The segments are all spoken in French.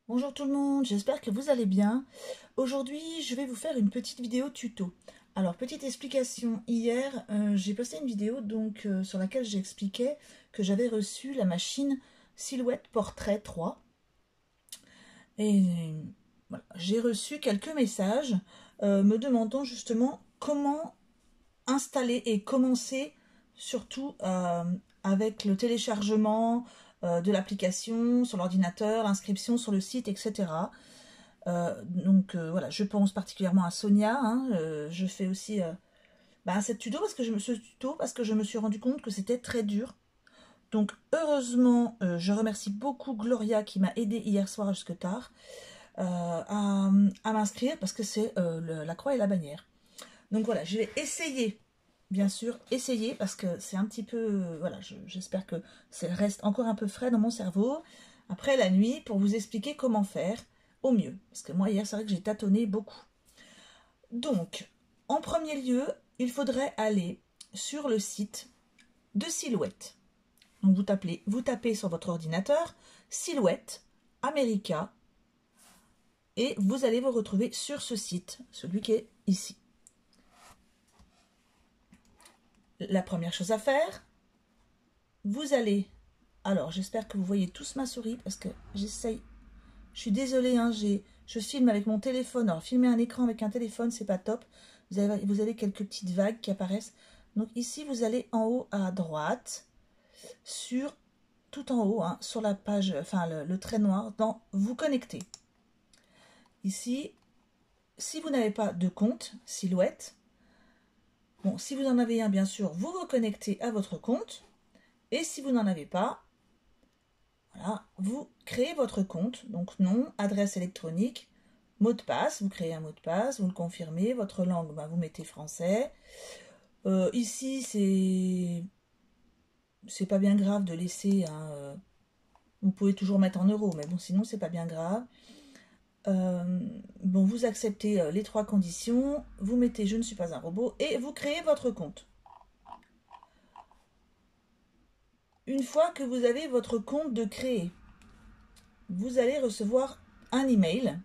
Bonjour tout le monde, j'espère que vous allez bien. Aujourd'hui, je vais vous faire une petite vidéo tuto. Alors, petite explication, hier, j'ai posté une vidéo sur laquelle j'expliquais que j'avais reçu la machine Silhouette Portrait 3. Et voilà, j'ai reçu quelques messages me demandant justement comment installer et commencer, surtout avec le téléchargement de l'application sur l'ordinateur, l'inscription sur le site, etc. Voilà, je pense particulièrement à Sonia. Hein, je fais aussi cette tuto parce que je me suis rendu compte que c'était très dur. Donc heureusement, je remercie beaucoup Gloria qui m'a aidé hier soir jusque tard à m'inscrire parce que c'est la croix et la bannière. Donc voilà, je vais essayer, bien sûr, essayer parce que c'est un petit peu, voilà, j'espère que ça reste encore un peu frais dans mon cerveau après la nuit pour vous expliquer comment faire au mieux. Parce que moi hier, c'est vrai que j'ai tâtonné beaucoup. Donc, en premier lieu, il faudrait aller sur le site de Silhouette. Donc vous tapez sur votre ordinateur Silhouette America et vous allez vous retrouver sur ce site, celui qui est ici. La première chose à faire, vous allez... Alors, j'espère que vous voyez tous ma souris parce que j'essaye... Je suis désolée, hein, je filme avec mon téléphone. Alors, filmer un écran avec un téléphone, c'est pas top. Vous avez quelques petites vagues qui apparaissent. Donc ici, vous allez en haut à droite, tout en haut, hein, sur la page, enfin le trait noir, dans Vous connecter. Ici, si vous n'avez pas de compte Silhouette, bon, si vous en avez un, bien sûr, vous vous connectez à votre compte. Et si vous n'en avez pas, voilà, vous créez votre compte, donc nom, adresse électronique, mot de passe, vous créez un mot de passe, vous le confirmez, votre langue, vous mettez français. Ici, c'est pas bien grave de laisser, hein, vous pouvez toujours mettre en euros, mais bon, sinon c'est pas bien grave. Bon, vous acceptez les trois conditions, vous mettez je ne suis pas un robot et vous créez votre compte. Une fois que vous avez votre compte de créé, vous allez recevoir un email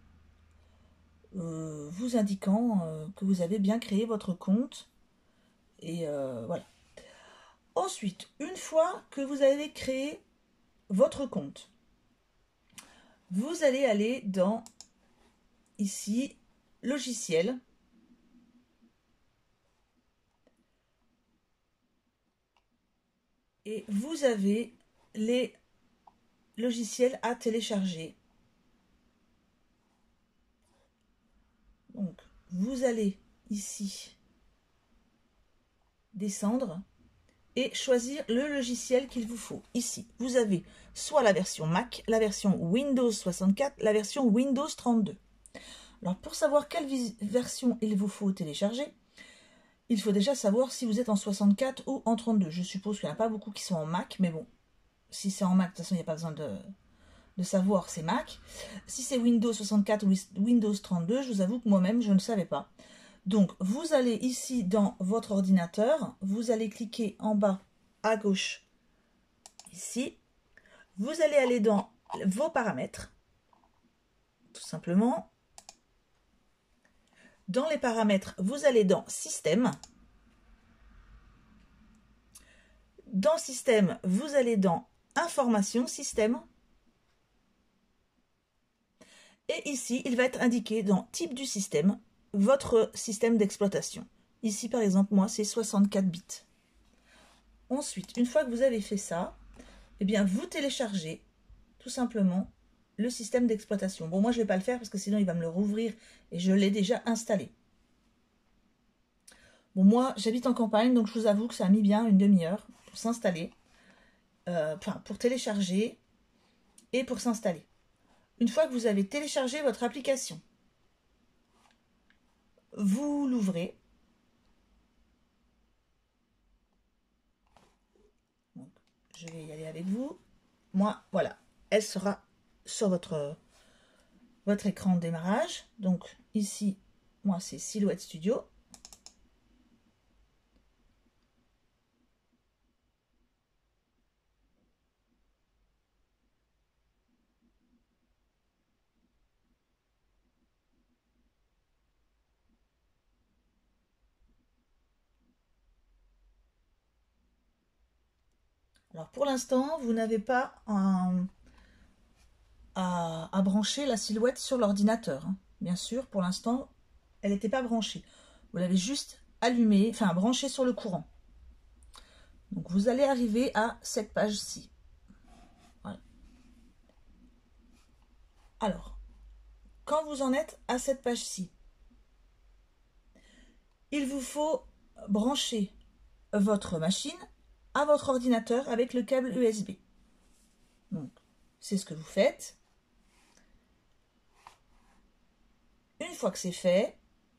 vous indiquant que vous avez bien créé votre compte. Et voilà. Ensuite, une fois que vous avez créé votre compte, vous allez aller dans, ici, logiciel. Et vous avez les logiciels à télécharger. Donc, vous allez ici descendre et choisir le logiciel qu'il vous faut. Ici, vous avez soit la version Mac, la version Windows 64, la version Windows 32. Alors, pour savoir quelle version il vous faut télécharger, il faut déjà savoir si vous êtes en 64 ou en 32. Je suppose qu'il n'y en a pas beaucoup qui sont en Mac, mais bon, si c'est en Mac, de toute façon, il n'y a pas besoin de savoir, c'est Mac. Si c'est Windows 64 ou Windows 32, je vous avoue que moi-même, je ne savais pas. Donc, vous allez ici dans votre ordinateur, vous allez cliquer en bas à gauche, ici. Vous allez aller dans vos paramètres, tout simplement. Dans les paramètres, vous allez dans Système. Dans Système, vous allez dans Information Système. Et ici, il va être indiqué dans Type du système, votre système d'exploitation. Ici, par exemple, moi, c'est 64 bits. Ensuite, une fois que vous avez fait ça, eh bien, vous téléchargez tout simplement le système d'exploitation. Bon, moi, je ne vais pas le faire parce que sinon, il va me le rouvrir et je l'ai déjà installé. Bon, moi, j'habite en campagne, donc je vous avoue que ça a mis bien une demi-heure pour s'installer, pour télécharger et pour s'installer. Une fois que vous avez téléchargé votre application, vous l'ouvrez. Donc, je vais y aller avec vous. Moi, voilà, elle sera sur votre écran de démarrage. Donc ici, moi, c'est Silhouette Studio. Alors pour l'instant, vous n'avez pas à brancher la silhouette sur l'ordinateur. Bien sûr, pour l'instant, elle n'était pas branchée. Vous l'avez juste allumée, enfin branchée sur le courant. Donc vous allez arriver à cette page-ci. Voilà. Alors, quand vous en êtes à cette page-ci, il vous faut brancher votre machine à votre ordinateur avec le câble USB. Donc, c'est ce que vous faites. Une fois que c'est fait,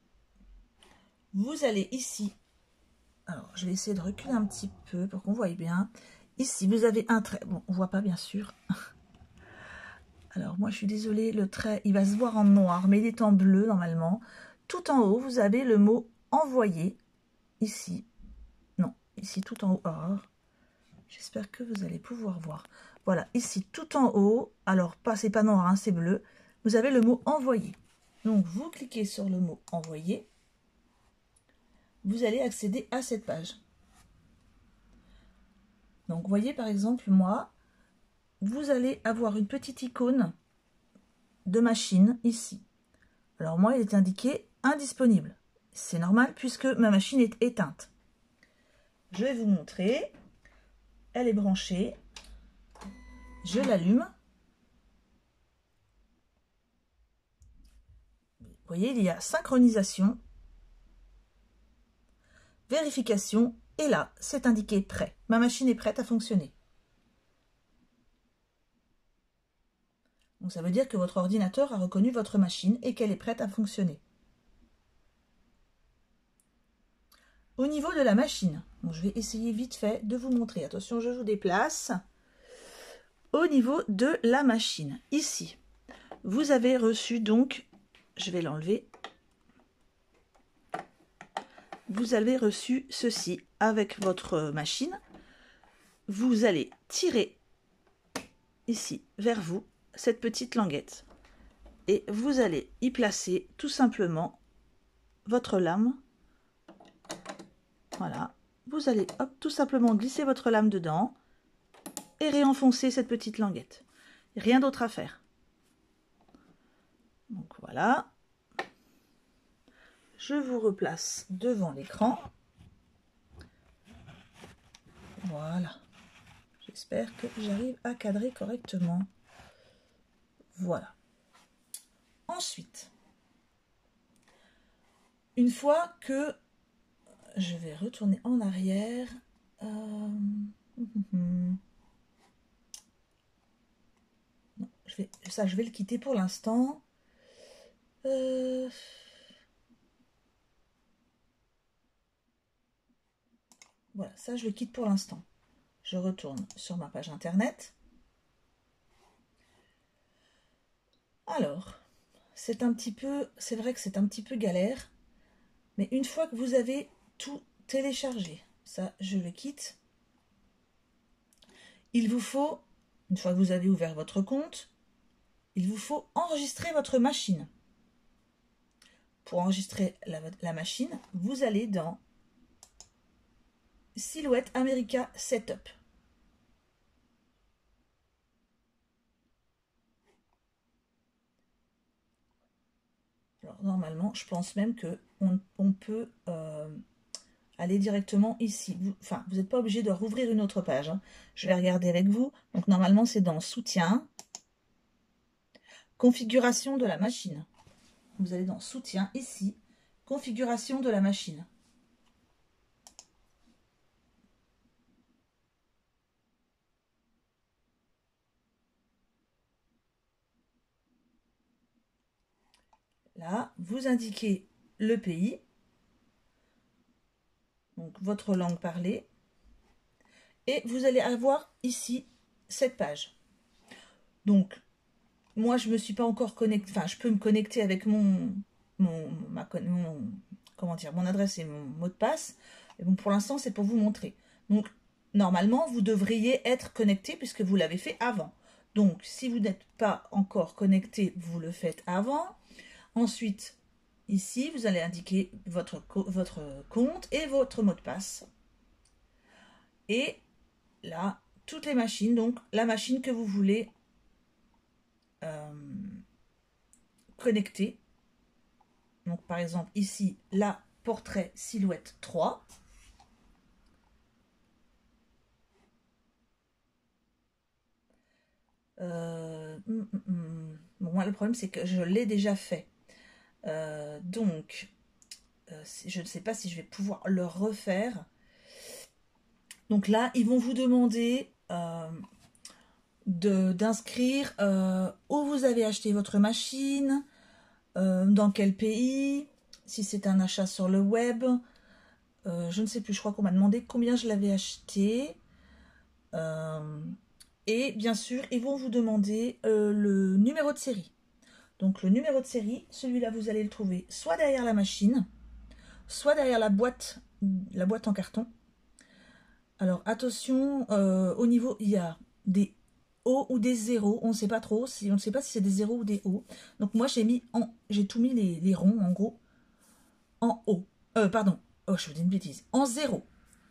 vous allez ici. Alors, je vais essayer de reculer un petit peu pour qu'on voie bien. Ici, vous avez un trait. Bon, on ne voit pas, bien sûr. Alors, moi, je suis désolée, le trait, il va se voir en noir, mais il est en bleu, normalement. Tout en haut, vous avez le mot « Envoyer ». Ici. Non, ici, tout en haut. Oh, j'espère que vous allez pouvoir voir. Voilà, ici, tout en haut. Alors, c'est pas noir, hein, c'est bleu. Vous avez le mot « Envoyer ». Donc, vous cliquez sur le mot « Envoyer ». Vous allez accéder à cette page. Donc, vous voyez, par exemple, moi, vous allez avoir une petite icône de machine ici. Alors, moi, il est indiqué « Indisponible ». C'est normal puisque ma machine est éteinte. Je vais vous montrer. Elle est branchée. Je l'allume. Vous voyez, il y a synchronisation, vérification, et là, c'est indiqué prêt. Ma machine est prête à fonctionner. Donc ça veut dire que votre ordinateur a reconnu votre machine et qu'elle est prête à fonctionner. Au niveau de la machine, donc je vais essayer vite fait de vous montrer. Attention, je vous déplace. Au niveau de la machine, ici, vous avez reçu donc, je vais l'enlever. Vous avez reçu ceci avec votre machine. Vous allez tirer ici vers vous cette petite languette et vous allez y placer tout simplement votre lame. Voilà, vous allez hop, tout simplement glisser votre lame dedans et réenfoncer cette petite languette. Rien d'autre à faire. Donc voilà. Je vous replace devant l'écran. Voilà. J'espère que j'arrive à cadrer correctement. Voilà. Ensuite, une fois que je vais retourner en arrière, non, je vais le quitter pour l'instant. Voilà, ça je le quitte pour l'instant. Je retourne sur ma page internet. Alors, c'est vrai que c'est un petit peu galère, mais une fois que vous avez tout téléchargé, ça je le quitte. Il vous faut, une fois que vous avez ouvert votre compte, il vous faut enregistrer votre machine. Pour enregistrer la machine, vous allez dans Silhouette America Setup. Alors normalement, je pense même que on peut aller directement ici. Vous n'êtes pas obligé de rouvrir une autre page. Hein. Je vais regarder avec vous. Donc normalement, c'est dans Soutien, Configuration de la machine. Vous allez dans Soutien, ici, Configuration de la machine. Là, vous indiquez le pays, donc votre langue parlée, et vous allez avoir ici cette page. Donc, moi, je ne me suis pas encore connectée, enfin, je peux me connecter avec mon adresse et mon mot de passe. Mais bon, pour l'instant, c'est pour vous montrer. Donc, normalement, vous devriez être connecté puisque vous l'avez fait avant. Donc, si vous n'êtes pas encore connecté, vous le faites avant. Ensuite, ici, vous allez indiquer votre compte et votre mot de passe. Et là, toutes les machines, donc la machine que vous voulez connecter. Donc par exemple ici, la portrait silhouette 3. Bon, moi le problème c'est que je l'ai déjà fait. Donc je ne sais pas si je vais pouvoir le refaire. Donc là, ils vont vous demander d'inscrire où vous avez acheté votre machine, dans quel pays, si c'est un achat sur le web. Je ne sais plus, je crois qu'on m'a demandé combien je l'avais acheté. Et bien sûr, ils vont vous demander le numéro de série. Donc le numéro de série, celui-là, vous allez le trouver soit derrière la machine, soit derrière la boîte en carton. Alors attention, au niveau, il y a des O ou des zéros, on ne sait pas trop, on ne sait pas si c'est des zéros ou des O. Donc moi j'ai tout mis les ronds en gros en O. Pardon, oh je vous dis une bêtise, en 0.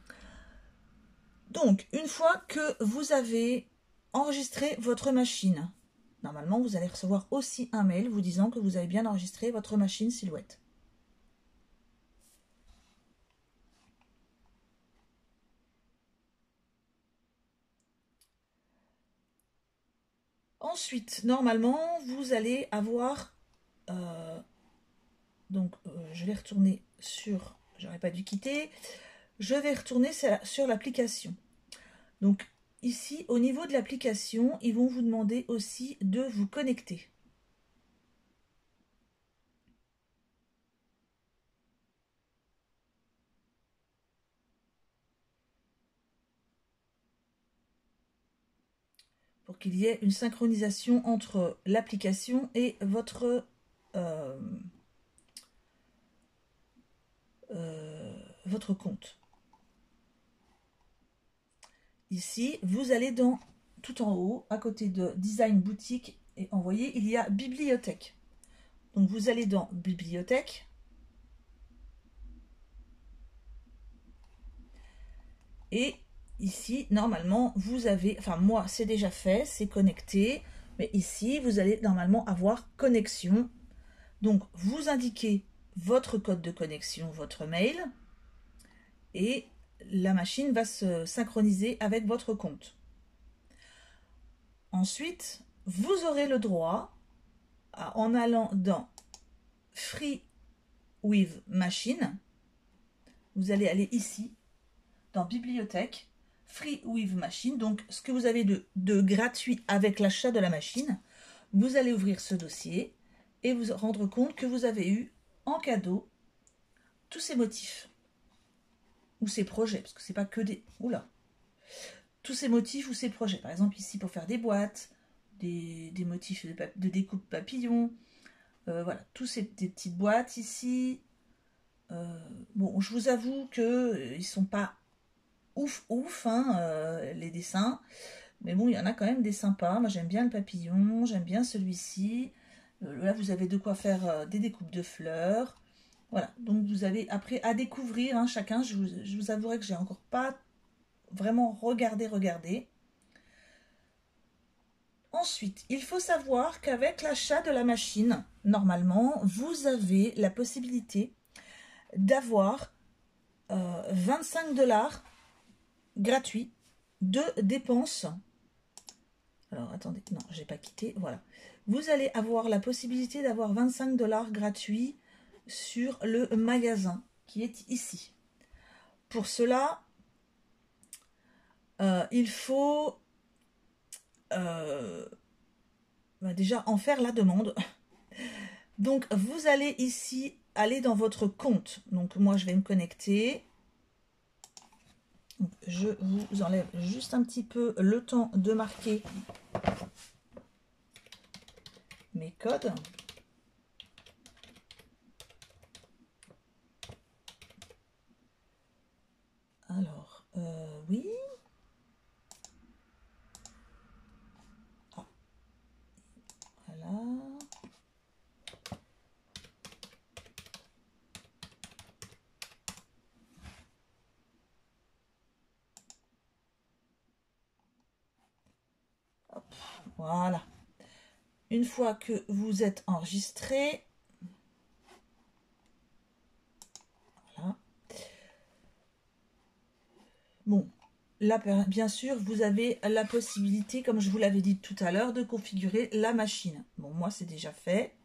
Donc une fois que vous avez enregistré votre machine, normalement vous allez recevoir aussi un mail vous disant que vous avez bien enregistré votre machine silhouette. Ensuite, normalement, vous allez avoir... je vais retourner sur... J'aurais pas dû quitter. Je vais retourner sur l'application. Donc, ici, au niveau de l'application, ils vont vous demander aussi de vous connecter. Pour qu'il y ait une synchronisation entre l'application et votre... votre compte. Ici, vous allez dans tout en haut, à côté de Design Boutique, et en voyez, il y a Bibliothèque. Donc vous allez dans Bibliothèque. Et ici, normalement, vous avez, enfin moi, c'est déjà fait, c'est connecté. Mais ici, vous allez normalement avoir connexion. Donc, vous indiquez votre code de connexion, votre mail. Et la machine va se synchroniser avec votre compte. Ensuite, vous aurez le droit, en allant dans Free with Machine, vous allez aller ici, dans Bibliothèque, Free with Machine, donc ce que vous avez de gratuit avec l'achat de la machine, vous allez ouvrir ce dossier et vous rendre compte que vous avez eu en cadeau tous ces motifs, ou ces projets, parce que c'est pas que des... Oula, tous ces motifs ou ces projets. Par exemple, ici, pour faire des boîtes, des motifs de découpe papillon. Voilà, des petites boîtes ici. Bon, je vous avoue que ils sont pas ouf, hein, les dessins. Mais bon, il y en a quand même des sympas. Moi, j'aime bien le papillon, j'aime bien celui-ci. Là, vous avez de quoi faire des découpes de fleurs. Voilà, donc vous avez après à découvrir, hein, chacun. Je vous avouerai que j'ai encore pas vraiment regardé. Ensuite, il faut savoir qu'avec l'achat de la machine, normalement, vous avez la possibilité d'avoir 25 $ gratuits de dépenses. Alors, attendez, non, j'ai pas quitté, voilà. Vous allez avoir la possibilité d'avoir 25 $ gratuits sur le magasin qui est ici. Pour cela, il faut déjà en faire la demande. Donc, vous allez ici aller dans votre compte. Donc, moi, je vais me connecter. Donc, je vous enlève juste un petit peu le temps de marquer mes codes. Alors, oui. Ah. Voilà. Voilà. Une fois que vous êtes enregistré, voilà. Bon, là, bien sûr, vous avez la possibilité, comme je vous l'avais dit tout à l'heure, de configurer la machine. Bon, moi, c'est déjà fait.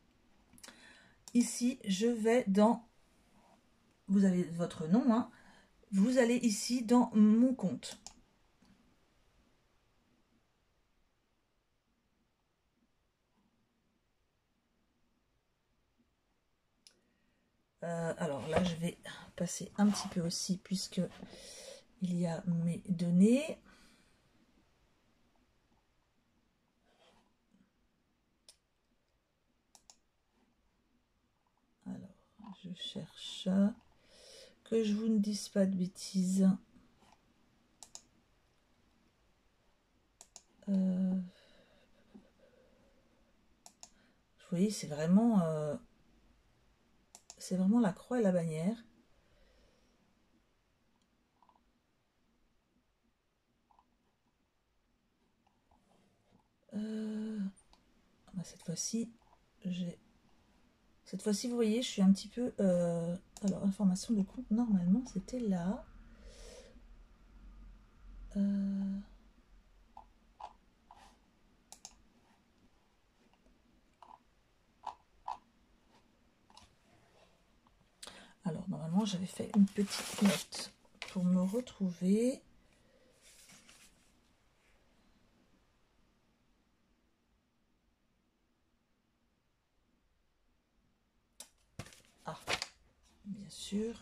Ici, je vais dans... Vous avez votre nom, hein. Vous allez ici dans mon compte. Alors là, je vais passer un petit peu aussi, puisque il y a mes données. Alors, je cherche que je vous ne dise pas de bêtises. Vous voyez, c'est vraiment la croix et la bannière. Cette fois-ci, vous voyez, je suis un petit peu... alors, information de compte, normalement, c'était là. Alors, normalement, j'avais fait une petite note pour me retrouver. Ah, bien sûr.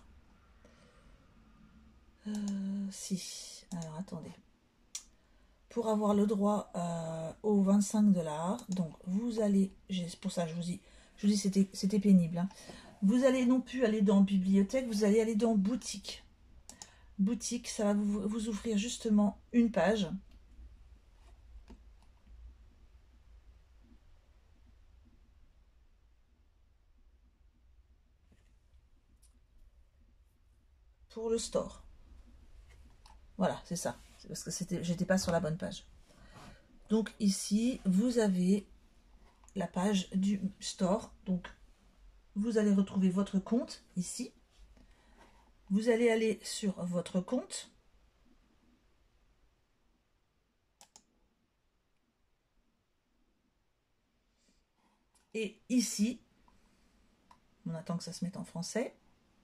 Si. Alors, attendez. Pour avoir le droit aux 25 $, donc vous allez... C'est pour ça que je vous dis c'était pénible. Hein. Vous allez non plus aller dans bibliothèque, vous allez aller dans boutique. Boutique, ça va vous ouvrir justement une page. Pour le store. Voilà, c'est ça. C'est parce que j'étais pas sur la bonne page. Donc ici, vous avez la page du store. Donc, vous allez retrouver votre compte ici. Vous allez aller sur votre compte. Et ici, on attend que ça se mette en français.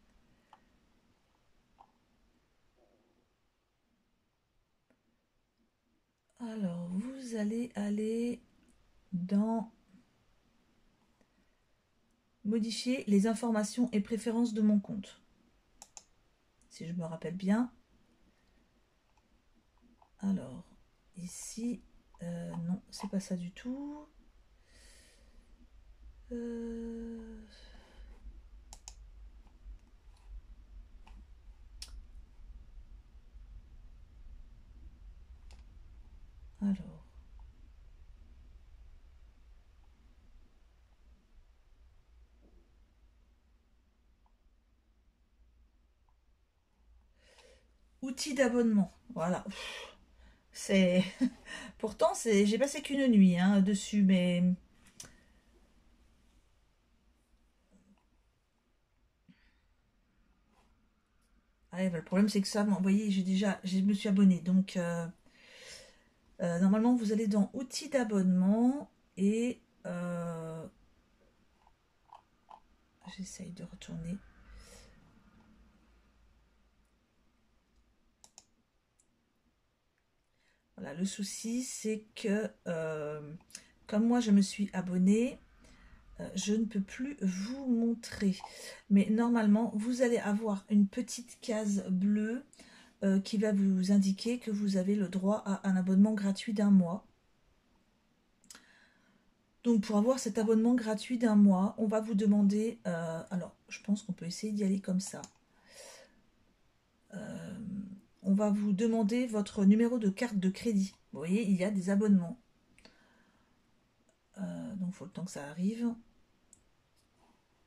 Alors, vous allez aller dans modifier les informations et préférences de mon compte. Si je me rappelle bien. Alors, ici, non, c'est pas ça du tout. Alors. Outils d'abonnement. Voilà. C'est... Pourtant, j'ai passé qu'une nuit hein, dessus, mais... Ah, bah, le problème, c'est que ça, vous voyez, je me suis abonnée. Donc, normalement, vous allez dans outils d'abonnement et... j'essaye de retourner. Voilà, le souci, c'est que comme moi, je me suis abonnée, je ne peux plus vous montrer. Mais normalement, vous allez avoir une petite case bleue qui va vous indiquer que vous avez le droit à un abonnement gratuit d'1 mois. Donc pour avoir cet abonnement gratuit d'1 mois, on va vous demander, alors je pense qu'on peut essayer d'y aller comme ça. On va vous demander votre numéro de carte de crédit. Vous voyez, il y a des abonnements. Donc il faut le temps que ça arrive.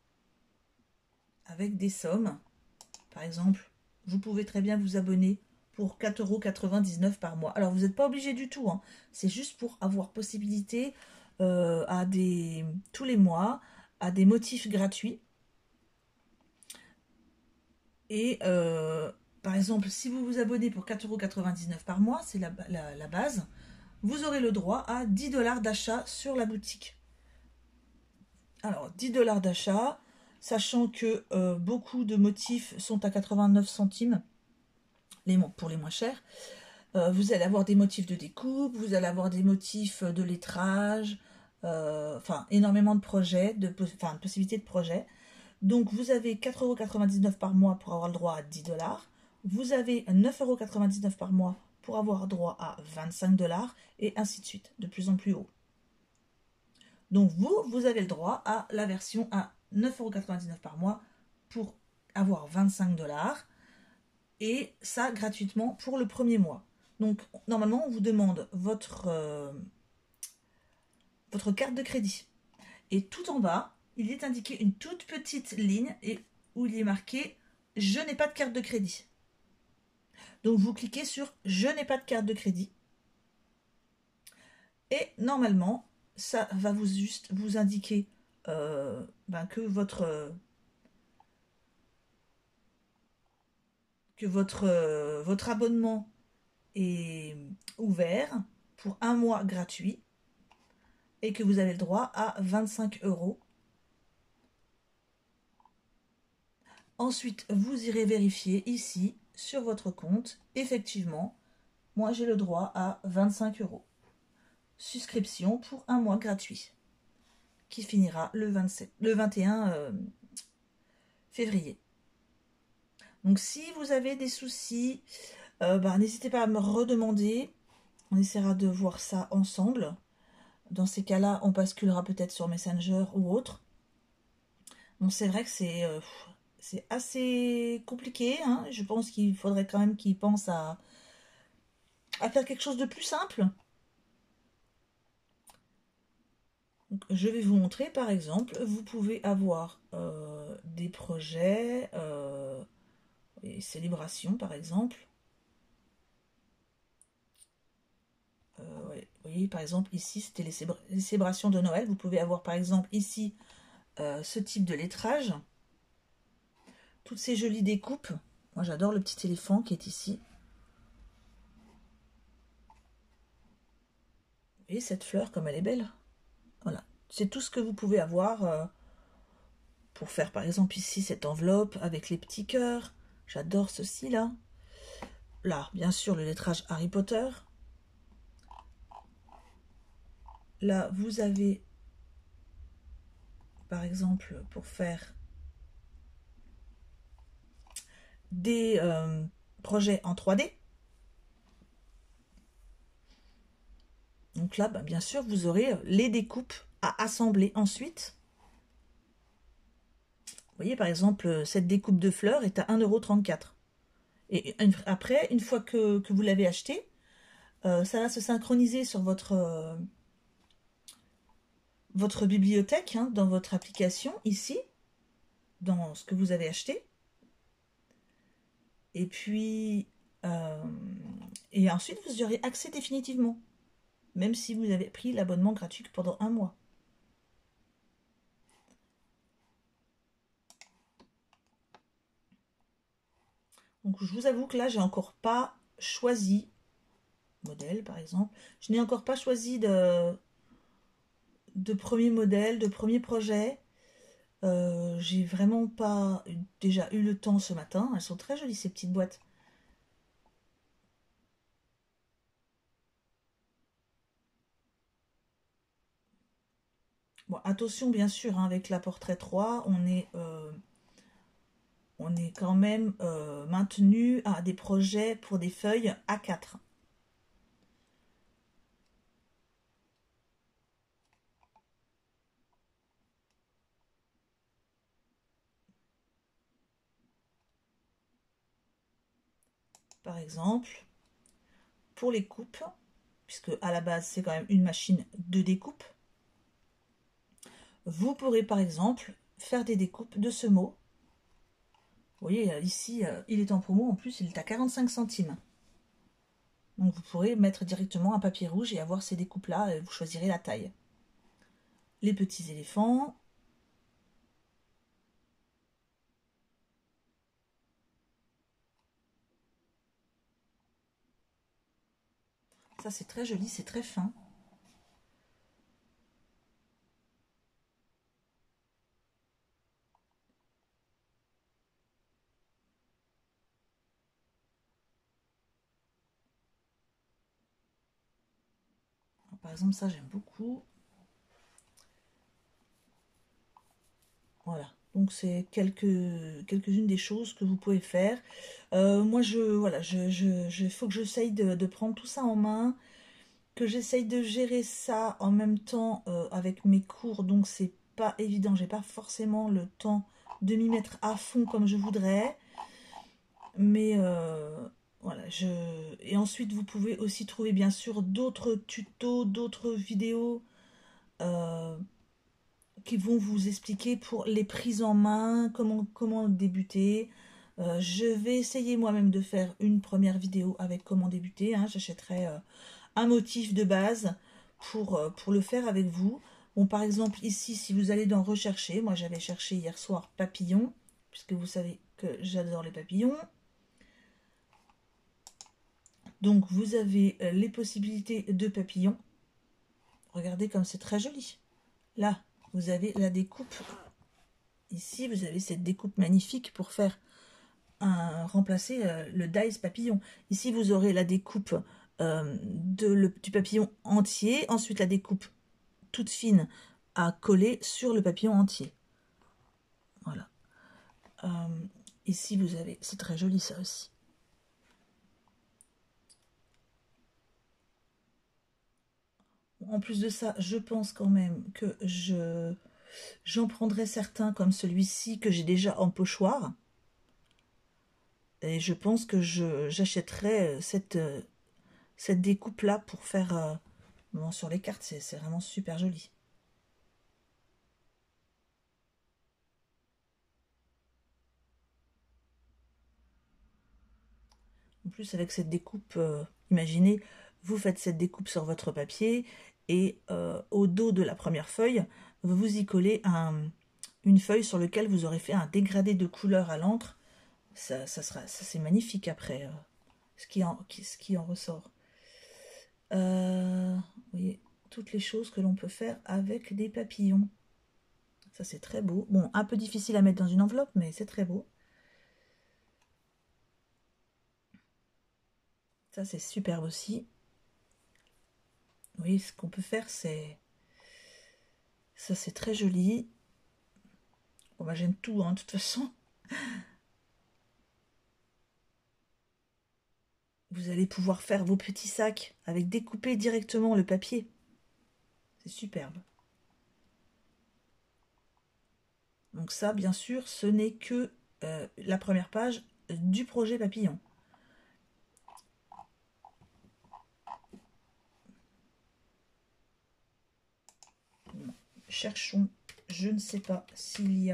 Avec des sommes. Par exemple, vous pouvez très bien vous abonner pour 4,99 € par mois. Alors, vous n'êtes pas obligé du tout, hein. C'est juste pour avoir possibilité tous les mois à des motifs gratuits. Et par exemple, si vous vous abonnez pour 4,99 € par mois, c'est la base, vous aurez le droit à 10 $ d'achat sur la boutique. Alors, 10 $ d'achat, sachant que beaucoup de motifs sont à 89 centimes pour les moins chers. Vous allez avoir des motifs de découpe, vous allez avoir des motifs de lettrage, enfin énormément de projets, de possibilités de projets. Donc vous avez 4,99 € par mois pour avoir le droit à 10 $. Vous avez 9,99 € par mois pour avoir droit à 25 $, et ainsi de suite, de plus en plus haut. Donc vous avez le droit à la version à 9,99 € par mois pour avoir 25 $, et ça gratuitement pour le premier mois. Donc normalement on vous demande votre carte de crédit. Et tout en bas, il est indiqué une toute petite ligne où il est marqué « Je n'ai pas de carte de crédit ». Donc vous cliquez sur « Je n'ai pas de carte de crédit ». Et normalement, ça va juste vous indiquer que votre abonnement est ouvert pour un mois gratuit et que vous avez le droit à 25 €. Ensuite, vous irez vérifier ici sur votre compte. Effectivement, moi j'ai le droit à 25 €. Souscription pour un mois gratuit qui finira le 21 février. Donc si vous avez des soucis, n'hésitez pas à me redemander. On essaiera de voir ça ensemble. Dans ces cas-là, on basculera peut-être sur Messenger ou autre. Bon, c'est vrai que c'est assez compliqué, hein. Je pense qu'il faudrait quand même qu'ils pensent à faire quelque chose de plus simple. Donc, je vais vous montrer, par exemple, vous pouvez avoir des projets, et célébrations, par exemple. Ouais, vous voyez, par exemple, ici, c'était les célébrations de Noël. Vous pouvez avoir, par exemple, ici, ce type de lettrage. Toutes ces jolies découpes. Moi, j'adore le petit éléphant qui est ici. Vous voyez cette fleur, comme elle est belle. Voilà. C'est tout ce que vous pouvez avoir pour faire, par exemple, ici, cette enveloppe avec les petits cœurs. J'adore ceci, là. Là, bien sûr, le lettrage Harry Potter. Là, vous avez, par exemple, pour faire des projets en 3D. Donc là, bien sûr, vous aurez les découpes à assembler ensuite. Vous voyez, par exemple, cette découpe de fleurs est à 1,34 €. Et après, une fois que vous l'avez acheté, ça va se synchroniser sur votre bibliothèque, hein, dans votre application, ici, dans ce que vous avez acheté. Et puis, et ensuite, vous y aurez accès définitivement, même si vous avez pris l'abonnement gratuit pendant un mois. Donc, je vous avoue que là, j'ai encore pas choisi modèle, par exemple. Je n'ai encore pas choisi de premier modèle, de premier projet. J'ai vraiment pas déjà eu le temps ce matin. Elles sont très jolies, ces petites boîtes. Bon, attention, bien sûr, hein, avec la Portrait 3, on est quand même maintenu à des projets pour des feuilles A4. Par exemple, pour les coupes, puisque à la base c'est quand même une machine de découpe, vous pourrez par exemple faire des découpes de ce mot. Vous voyez ici, il est en promo, en plus il est à 45 centimes. Donc vous pourrez mettre directement un papier rouge et avoir ces découpes-là, vous choisirez la taille. Les petits éléphants. Ça c'est très joli, c'est très fin. Par exemple, ça j'aime beaucoup. Voilà, donc c'est quelques-unes des choses que vous pouvez faire. Moi, voilà, faut que j'essaye de prendre tout ça en main, que j'essaye de gérer ça en même temps avec mes cours, donc c'est pas évident, j'ai pas forcément le temps de m'y mettre à fond comme je voudrais, mais voilà, et ensuite vous pouvez aussi trouver bien sûr d'autres tutos, d'autres vidéos qui vont vous expliquer pour les prises en main, comment débuter. Je vais essayer moi-même de faire une première vidéo avec comment débuter. Hein. J'achèterai un motif de base pour le faire avec vous. Bon, par exemple, ici, si vous allez dans rechercher, moi j'avais cherché hier soir papillons, puisque vous savez que j'adore les papillons. Donc, vous avez les possibilités de papillons. Regardez comme c'est très joli. Là, vous avez la découpe. Ici, vous avez cette découpe magnifique pour faire remplacer le dies papillon. Ici, vous aurez la découpe du papillon entier. Ensuite, la découpe toute fine à coller sur le papillon entier. Voilà. Ici, vous avez... C'est très joli, ça aussi. En plus de ça, je pense quand même que j'en prendrai certains comme celui-ci que j'ai déjà en pochoir. Et je pense que j'achèterai cette découpe-là pour faire... bon, sur les cartes, c'est vraiment super joli. En plus, avec cette découpe, imaginez, vous faites cette découpe sur votre papier et au dos de la première feuille, vous y collez une feuille sur laquelle vous aurez fait un dégradé de couleur à l'encre. Ça c'est magnifique après, ce qui en ressort. Vous voyez, toutes les choses que l'on peut faire avec des papillons. Ça, c'est très beau. Bon, un peu difficile à mettre dans une enveloppe, mais c'est très beau. Ça, c'est superbe aussi. Oui, ce qu'on peut faire, c'est... Ça, c'est très joli. Bon, bah, j'aime tout, hein, de toute façon. Vous allez pouvoir faire vos petits sacs avec découper directement le papier. C'est superbe. Donc ça, bien sûr, ce n'est que la première page du projet papillon. Cherchons, je ne sais pas s'il y a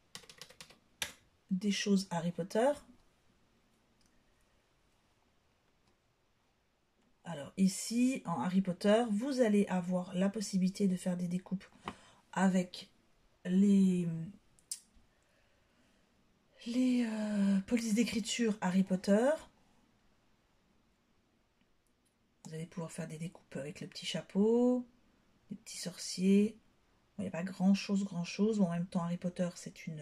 des choses Harry Potter. Alors ici, en Harry Potter, vous allez avoir la possibilité de faire des découpes avec les polices d'écriture Harry Potter. Vous allez pouvoir faire des découpes avec le petit chapeau, les petits sorciers. Il n'y a pas grand chose. Bon, en même temps, Harry Potter, c'est une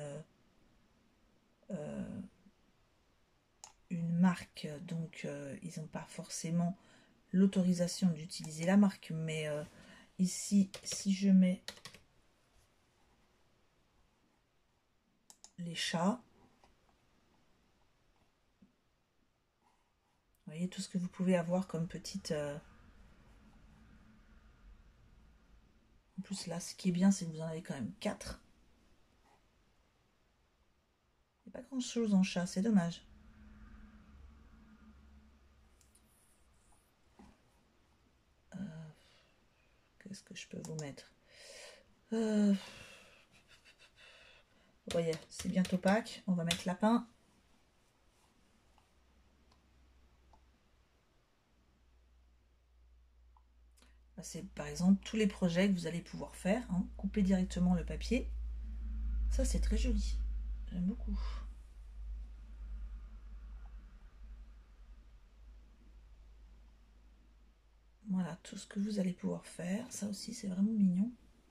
marque, donc ils n'ont pas forcément l'autorisation d'utiliser la marque. Mais ici, si je mets les chats, vous voyez tout ce que vous pouvez avoir comme petite... En plus, là, ce qui est bien, c'est que vous en avez quand même 4. Il n'y a pas grand-chose en chat, c'est dommage. Qu'est-ce que je peux vous mettre? Vous voyez, c'est bientôt Pâques. On va mettre lapin. C'est par exemple tous les projets que vous allez pouvoir faire, hein. Couper directement le papier. Ça, c'est très joli. J'aime beaucoup. Voilà, tout ce que vous allez pouvoir faire. Ça aussi, c'est vraiment mignon.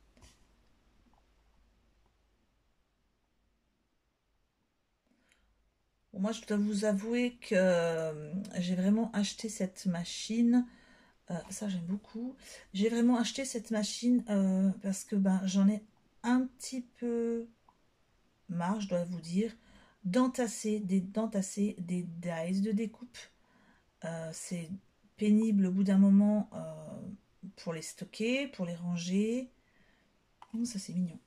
Bon, moi, je dois vous avouer que j'ai vraiment acheté cette machine. Ça, j'aime beaucoup. J'ai vraiment acheté cette machine parce que ben, j'en ai un petit peu marre, je dois vous dire, d'entasser des dies de découpe. C'est pénible au bout d'un moment pour les stocker, pour les ranger. Oh, ça, c'est mignon.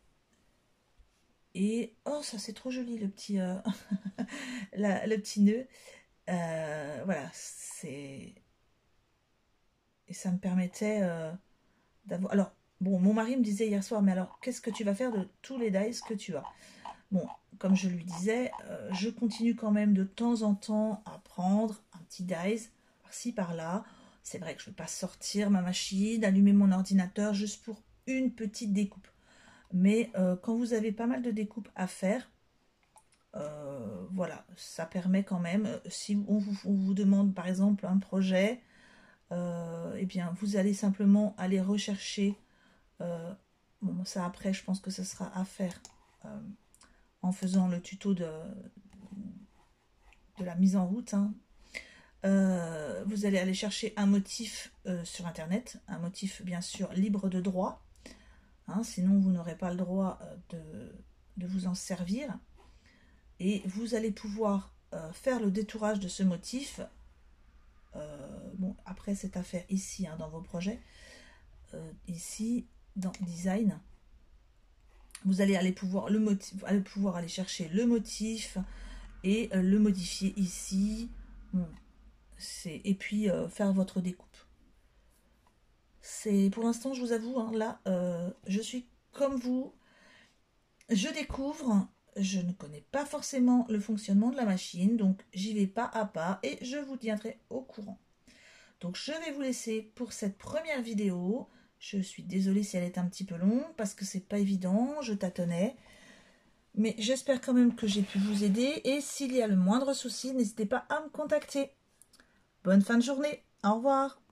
Et oh, ça, c'est trop joli, le petit, le petit nœud. Voilà, c'est... Et ça me permettait d'avoir... Alors, bon, mon mari me disait hier soir, mais alors, qu'est-ce que tu vas faire de tous les dies que tu as? Bon, comme je lui disais, je continue quand même de temps en temps à prendre un petit dies, par-ci, par-là. C'est vrai que je ne vais pas sortir ma machine, allumer mon ordinateur juste pour une petite découpe. Mais quand vous avez pas mal de découpes à faire, voilà, ça permet quand même, si on vous demande par exemple un projet, eh bien vous allez simplement aller rechercher, bon ça après je pense que ce sera à faire en faisant le tuto de la mise en route, hein. Vous allez aller chercher un motif sur internet, un motif bien sûr libre de droit, hein, sinon vous n'aurez pas le droit de vous en servir. Et vous allez pouvoir faire le détourage de ce motif. Bon, après c'est à faire ici, hein, dans vos projets. Ici, dans Design, vous allez aller pouvoir, aller chercher le motif et le modifier ici. Bon, et puis faire votre découpe. C'est pour l'instant, je vous avoue, hein, là, je suis comme vous. Je découvre, je ne connais pas forcément le fonctionnement de la machine, donc j'y vais pas à pas et je vous tiendrai au courant. Donc je vais vous laisser pour cette première vidéo. Je suis désolée si elle est un petit peu longue parce que c'est pas évident, je tâtonnais. Mais j'espère quand même que j'ai pu vous aider et s'il y a le moindre souci, n'hésitez pas à me contacter. Bonne fin de journée, au revoir.